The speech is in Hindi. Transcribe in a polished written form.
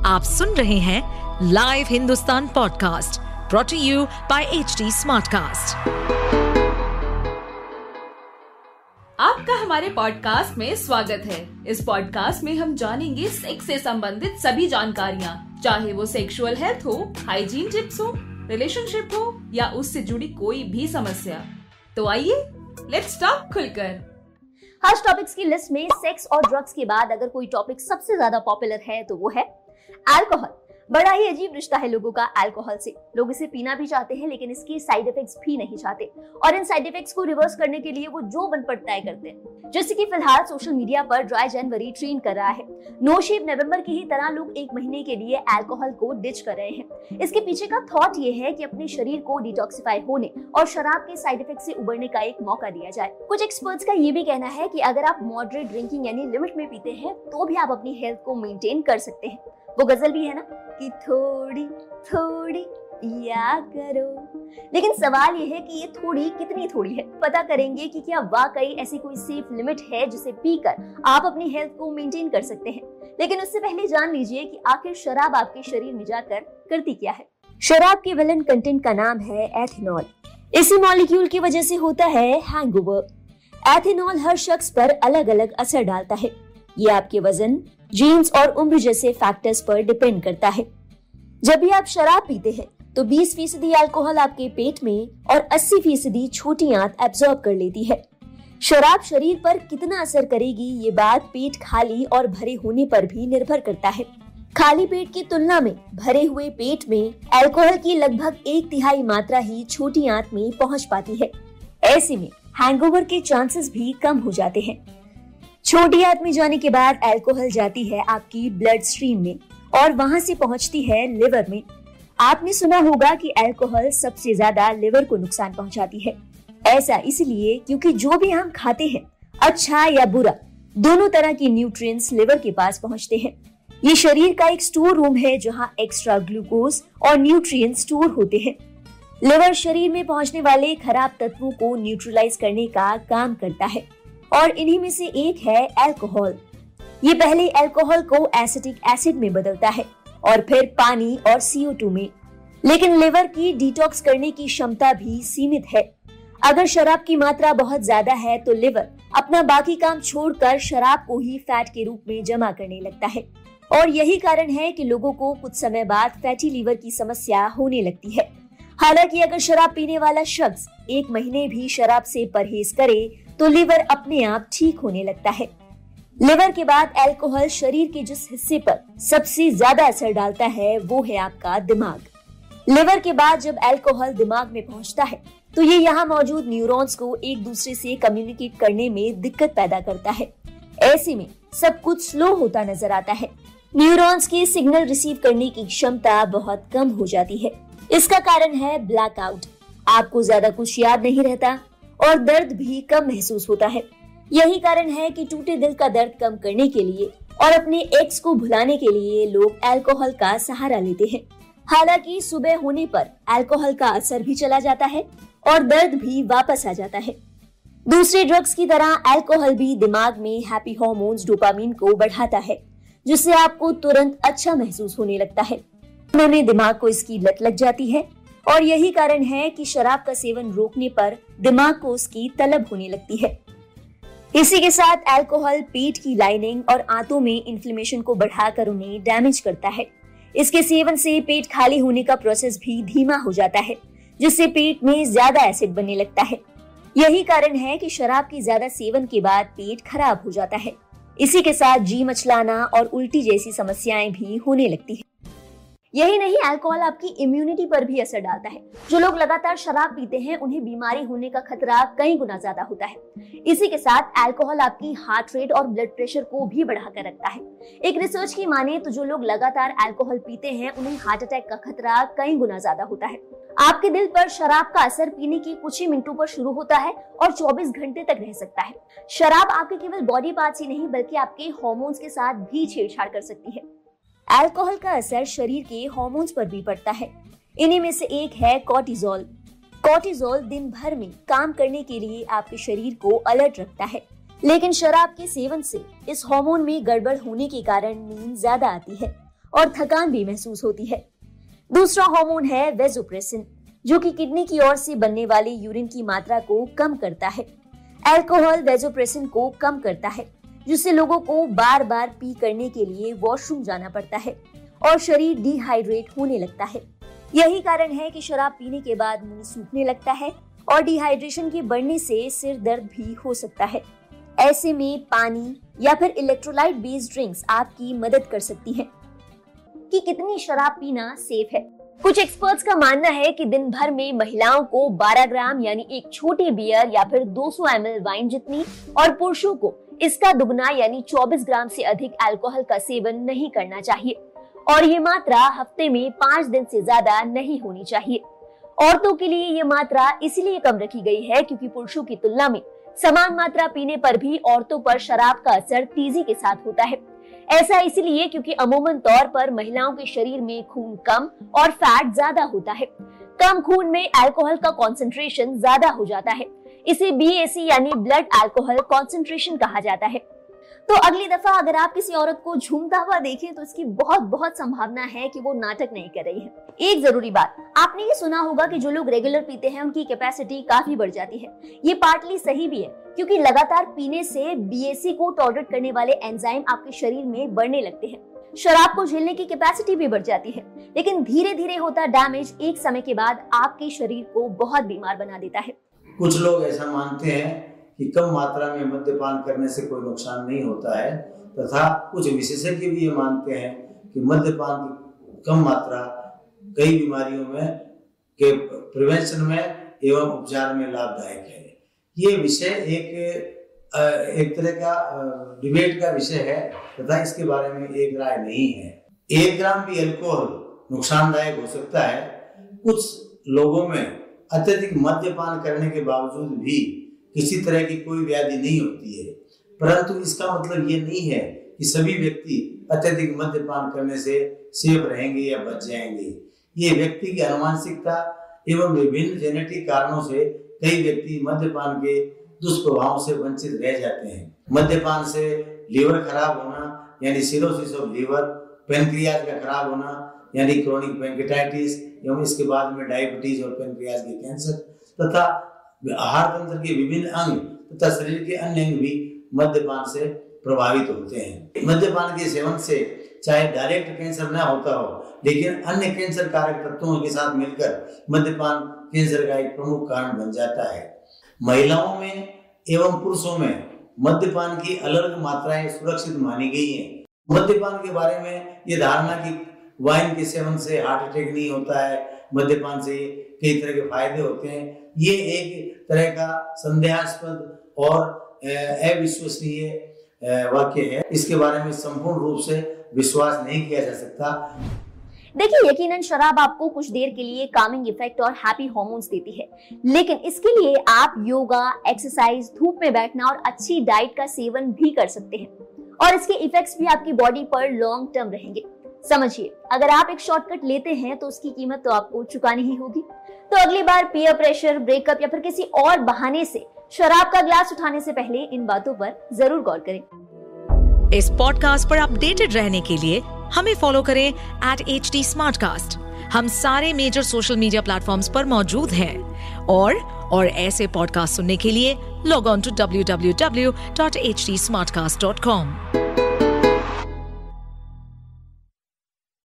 आप सुन रहे हैं live Hindustan podcast brought to you by HD smartcast. आपका हमारे पॉडकास्ट में स्वागत है। इस पॉडकास्ट में हम जानेंगे सेक्स से संबंधित सभी जानकारियाँ, चाहे वो सेक्सुअल हेल्थ हो, हाइजीन टिप्स हो, रिलेशनशिप हो या उससे जुड़ी कोई भी समस्या। तो आइए लेट्स टॉक खुलकर। आज टॉपिक्स की लिस्ट में सेक्स और ड्रग्स के बाद अगर कोई टॉपिक सबसे ज्यादा पॉपुलर है तो वो है अल्कोहल। बड़ा ही अजीब रिश्ता है लोगों का अल्कोहल से। लोग इसे पीना भी चाहते हैं लेकिन इसके साइड इफेक्ट्स भी नहीं चाहते, और इन साइड इफेक्ट्स को रिवर्स करने के लिए वो जो बन पड़ता है करते हैं। जैसे कि फिलहाल सोशल मीडिया पर ड्राई जनवरी ट्रेंड कर रहा है। नो शेव नवंबर की ही तरह लोग एक महीने के लिए अल्कोहल को डिच कर रहे हैं। इसके पीछे का थॉट ये है कि अपने शरीर को डिटॉक्सिफाई होने और शराब के साइड इफेक्ट से उबरने का एक मौका दिया जाए। कुछ एक्सपर्ट्स का ये भी कहना है कि अगर आप मॉडरेट ड्रिंकिंग यानी लिमिट में पीते हैं तो भी आप अपनी हेल्थ को मेंटेन कर सकते हैं। वो गजल भी है ना कि थोड़ी थोड़ी पिया करो। लेकिन सवाल ये है कि ये थोड़ी कितनी थोड़ी है। पता करेंगे कि क्या वाकई ऐसी कोई सेफ लिमिट है जिसे पीकर आप अपनी हेल्थ को मेंटेन कर सकते हैं। लेकिन उससे पहले जान लीजिए कि आखिर शराब आपके शरीर में जाकर करती क्या है। शराब के विलन कंटेंट का नाम है एथेनॉल। इसी मॉलिक्यूल की वजह से होता है हैंगओवर। एथेनॉल हर शख्स पर अलग अलग असर डालता है। ये आपके वजन, जीन्स और उम्र जैसे फैक्टर्स पर डिपेंड करता है। जब भी आप शराब पीते हैं तो 20% अल्कोहल आपके पेट में और 80% छोटी आंत एब्जॉर्ब कर लेती है। शराब शरीर पर कितना असर करेगी ये बात पेट खाली और भरे होने पर भी निर्भर करता है। खाली पेट की तुलना में भरे हुए पेट में अल्कोहल की लगभग 1/3 मात्रा ही छोटी आंत में पहुंच पाती है। ऐसे में हैंगओवर के चांसेस भी कम हो जाते हैं। छोटी आंत में जाने के बाद अल्कोहल जाती है आपकी ब्लड स्ट्रीम में और वहां से पहुंचती है लिवर में। आपने सुना होगा कि अल्कोहल सबसे ज्यादा लिवर को नुकसान पहुंचाती है। ऐसा इसलिए क्योंकि जो भी हम खाते हैं, अच्छा या बुरा, दोनों तरह की न्यूट्रिएंट्स लिवर के पास पहुंचते हैं। ये शरीर का एक स्टोर रूम है जहां एक्स्ट्रा ग्लूकोज और न्यूट्रिएंट्स स्टोर होते हैं। लिवर शरीर में पहुंचने वाले खराब तत्वों को न्यूट्रलाइज करने का काम करता है और इन्हीं में से एक है अल्कोहल। ये पहले अल्कोहल को एसिटिक एसिड में बदलता है और फिर पानी और CO2 में। लेकिन लिवर की डिटॉक्स करने की क्षमता भी सीमित है। अगर शराब की मात्रा बहुत ज्यादा है तो लिवर अपना बाकी काम छोड़कर शराब को ही फैट के रूप में जमा करने लगता है, और यही कारण है कि लोगों को कुछ समय बाद फैटी लीवर की समस्या होने लगती है। हालांकि अगर शराब पीने वाला शख्स 1 महीने भी शराब से परहेज करे तो लिवर अपने आप ठीक होने लगता है। लिवर के बाद अल्कोहल शरीर के जिस हिस्से पर सबसे ज्यादा असर डालता है वो है आपका दिमाग। लिवर के बाद जब अल्कोहल दिमाग में पहुंचता है तो ये यहाँ मौजूद न्यूरॉन्स को एक दूसरे से कम्युनिकेट करने में दिक्कत पैदा करता है। ऐसे में सब कुछ स्लो होता नजर आता है। न्यूरॉन्स के सिग्नल रिसीव करने की क्षमता बहुत कम हो जाती है। इसका कारण है ब्लैकआउट। आपको ज्यादा कुछ याद नहीं रहता और दर्द भी कम महसूस होता है। यही कारण है कि टूटे दिल का दर्द कम करने के लिए और अपने एक्स को भुलाने के लिए लोग अल्कोहल का सहारा लेते हैं। हालांकि सुबह होने पर अल्कोहल का असर भी चला जाता है और दर्द भी वापस आ जाता है। दूसरे ड्रग्स की तरह अल्कोहल भी दिमाग में हैप्पी हार्मोन्स डोपामिन को बढ़ाता है, जिससे आपको तुरंत अच्छा महसूस होने लगता है। में दिमाग को इसकी लत लग जाती है और यही कारण है कि शराब का सेवन रोकने पर दिमाग को उसकी तलब होने लगती है। इसी के साथ अल्कोहल पेट की लाइनिंग और आंतों में इन्फ्लेमेशन को बढ़ाकर उन्हें डैमेज करता है। इसके सेवन से पेट खाली होने का प्रोसेस भी धीमा हो जाता है, जिससे पेट में ज्यादा एसिड बनने लगता है। यही कारण है कि शराब की ज्यादा सेवन के बाद पेट खराब हो जाता है। इसी के साथ जी मचलाना और उल्टी जैसी समस्याएं भी होने लगती है। यही नहीं, अल्कोहल आपकी इम्यूनिटी पर भी असर डालता है। जो लोग लगातार शराब पीते हैं उन्हें बीमारी होने का खतरा कई गुना ज्यादा होता है। इसी के साथ अल्कोहल आपकी हार्ट रेट और ब्लड प्रेशर को भी बढ़ाकर रखता है। एक रिसर्च की माने तो जो लोग लगातार अल्कोहल पीते हैं उन्हें हार्ट अटैक का खतरा कई गुना ज्यादा होता है। आपके दिल पर शराब का असर पीने के कुछ ही मिनटों पर शुरू होता है और 24 घंटे तक रह सकता है। शराब आपके केवल बॉडी पार्ट्स ही नहीं बल्कि आपके हार्मोन्स के साथ भी छेड़छाड़ कर सकती है। अल्कोहल का असर शरीर के हार्मोन्स पर भी पड़ता है। इन्हीं में से एक है कॉर्टिसोल। कॉर्टिसोल दिन भर में काम करने के लिए आपके शरीर को अलर्ट रखता है, लेकिन शराब के सेवन से इस हार्मोन में गड़बड़ होने के कारण नींद ज्यादा आती है और थकान भी महसूस होती है। दूसरा हार्मोन है वेसोप्रेसिन, जो कि किडनी की ओर से बनने वाली यूरिन की मात्रा को कम करता है। अल्कोहल वेसोप्रेसिन को कम करता है, जिससे लोगों को बार बार पी करने के लिए वॉशरूम जाना पड़ता है और शरीर डिहाइड्रेट होने लगता है। यही कारण है कि शराब पीने के बाद मुंह सूखने लगता है और डिहाइड्रेशन के बढ़ने से सिर दर्द भी हो सकता है। ऐसे में पानी या फिर इलेक्ट्रोलाइट बेस्ड ड्रिंक्स आपकी मदद कर सकती हैं। कि कितनी शराब पीना सेफ है? कुछ एक्सपर्ट्स का मानना है कि दिन भर में महिलाओं को 12 ग्राम यानी एक छोटी बियर या फिर 200 ml वाइन जितनी और पुरुषों को इसका दुगना यानी 24 ग्राम से अधिक अल्कोहल का सेवन नहीं करना चाहिए और ये मात्रा हफ्ते में 5 दिन से ज्यादा नहीं होनी चाहिए। औरतों के लिए ये मात्रा इसलिए कम रखी गई है क्योंकि पुरुषों की तुलना में समान मात्रा पीने पर भी औरतों पर शराब का असर तेजी के साथ होता है। ऐसा इसलिए क्योंकि अमूमन तौर पर महिलाओं के शरीर में खून कम और फैट ज्यादा होता है। कम खून में अल्कोहल का कॉन्सेंट्रेशन ज्यादा हो जाता है। इसे BAC यानी ब्लड अल्कोहल कॉन्सेंट्रेशन कहा जाता है। तो अगली दफा अगर आप किसी औरत को झूमता हुआ देखें तो इसकी बहुत संभावना है कि वो नाटक नहीं कर रही है। एक जरूरी बात, आपने ये सुना होगा कि जो लोग रेगुलर पीते हैं उनकी कैपेसिटी काफी बढ़ जाती है। ये पार्टली सही भी है क्योंकि लगातार पीने से BAC को टॉलरेट करने वाले एंजाइम आपके शरीर में बढ़ने लगते हैं। शराब को झेलने की कैपेसिटी भी बढ़ जाती है, लेकिन धीरे धीरे होता डैमेज एक समय के बाद आपके शरीर को बहुत बीमार बना देता है। कुछ लोग ऐसा मानते हैं कि कम मात्रा में मद्यपान करने से कोई नुकसान नहीं होता है, तथा कुछ विशेषज्ञ भी ये मानते हैं कि मद्यपान की कम मात्रा कई बीमारियों में के प्रिवेंशन में एवं उपचार में लाभदायक है। ये विषय एक तरह का डिबेट का विषय है तथा इसके बारे में एक राय नहीं है। 1 ग्राम भी अल्कोहल नुकसानदायक हो सकता है। कुछ लोगों में अत्यधिक मद्यपान करने के बावजूद भी किसी तरह की कोई व्याधि नहीं होती है, परंतु इसका मतलब ये नहीं है कि सभी व्यक्ति अत्यधिक मद्यपान करने से सेफ रहेंगे या बच जाएंगे। ये व्यक्ति की अनुवांशिकता एवं विभिन्न जेनेटिक कारणों से कई व्यक्ति मद्यपान के दुष्प्रभावों से वंचित रह जाते हैं। मद्यपान से लीवर खराब होना यानी सिरोसिस ऑफ लीवर, पेनक्रियाज का खराब होना यानी क्रोनिक पैंक्रियाटाइटिस एवं इसके बाद में डायबिटीज और पेनक्रियाज के कैंसर तथा आहार तंत्र के विभिन्न अंग तथा शरीर के अन्य अंग भी मद्यपान से प्रभावित होते हैं। मद्यपान के सेवन से चाहे डायरेक्ट कैंसर न होता हो, लेकिन अन्य कैंसर कारक तत्वों के साथ मिलकर मद्यपान कैंसर का एक प्रमुख कारण बन जाता है। महिलाओं में एवं पुरुषों में मद्यपान की अलग मात्राएं सुरक्षित मानी गई हैं। मद्यपान के बारे में ये धारणा कि वाइन के सेवन से हार्ट अटैक नहीं होता है, मद्यपान से कई तरह के फायदे होते हैं, ये एक तरह का संदेहास्पद और अविश्वसनीय वाक्य है। इसके बारे में संपूर्ण रूप से विश्वास नहीं किया जा सकता। देखिए, यकीनन शराब आपको कुछ देर के लिए कामिंग इफेक्ट और हैप्पी हार्मोन्स देती है, लेकिन इसके लिए आप योगा, एक्सरसाइज, धूप में बैठना और अच्छी डाइट का सेवन भी कर सकते हैं और इसके इफेक्ट्स भी आपकी बॉडी पर लॉन्ग टर्म रहेंगे। समझिए, अगर आप एक शॉर्टकट लेते हैं तो उसकी कीमत तो आपको चुकानी ही होगी। तो अगली बार पीयर प्रेशर, ब्रेकअप या फिर किसी और बहाने से शराब का ग्लास उठाने से पहले इन बातों पर जरूर गौर करें। इस पॉडकास्ट पर अपडेटेड रहने के लिए हमें फॉलो करें @HT Smartcast। हम सारे मेजर सोशल मीडिया प्लेटफॉर्म्स पर मौजूद हैं और ऐसे पॉडकास्ट सुनने के लिए लॉग ऑन टू www.htsmartcast.com।